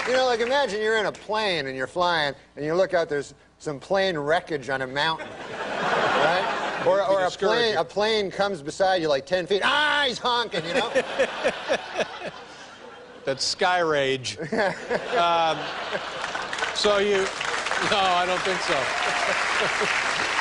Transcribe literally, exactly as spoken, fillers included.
You know, like, imagine you're in a plane and you're flying, and you look out, there's some plane wreckage on a mountain, right? Or, or a plane, a plane comes beside you like ten feet. Ah, he's honking, you know? That's sky rage. um, so you... No, I don't think so.